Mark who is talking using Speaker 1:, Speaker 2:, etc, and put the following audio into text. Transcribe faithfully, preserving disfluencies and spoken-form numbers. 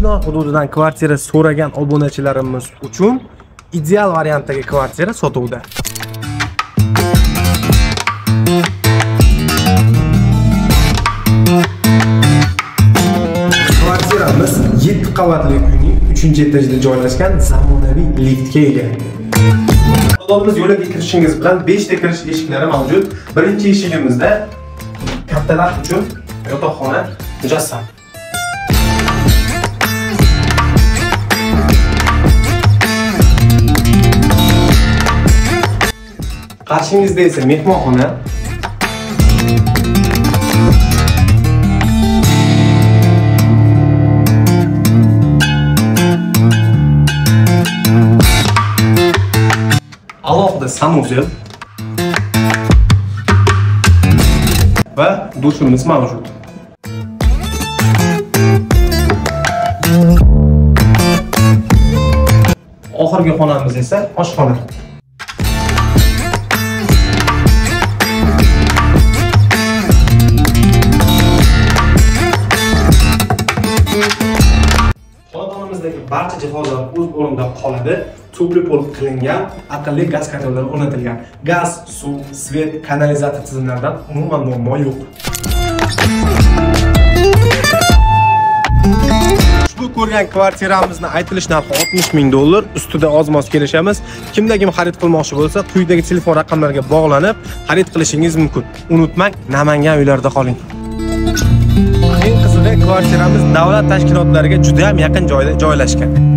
Speaker 1: Chinor hududidan kvartira so'ragan obunachilarimiz uchun ideal variantdagi kvartira sotuvda. Kvartiramiz yetti qavatli uyning uchinchi etajida joylashgan zamonaviy liftga ega. Xonadonimiz yo'liga kirishingiz bilan beshta kirish eshiklari mavjud. Birinchi eshigimizda kattalar uchun yotoqxona mujassam. Qarshingizda esa mehmonxona. Alohida sanuzel va dushimiz mavjud. Oxirgi xonamiz esa oshxona. Xonadonimizdagi barcha jihozlar o'z o'rnida qoladi. Tubli pol qilingan, aqlli gaz kotellari o'rnatilgan. Gaz, suv, svet, kanalizatsiya tizimlaridan umuman muammo yo'q. Ushbu ko'rgan kvartiramizni aytilish narxi oltmish ming dollar, ustida oz-moz kelishamiz. Kimda kim xarid qilmoqchi bo'lsa, quyidagi telefon raqamlariga bog'lanib xarid qilishingiz mumkin. Unutmang, Namangan uylarida qoling. Eng qizig'i, kvartiramiz davlat tashkilotlariga juda ham yaqin joyda joylashgan.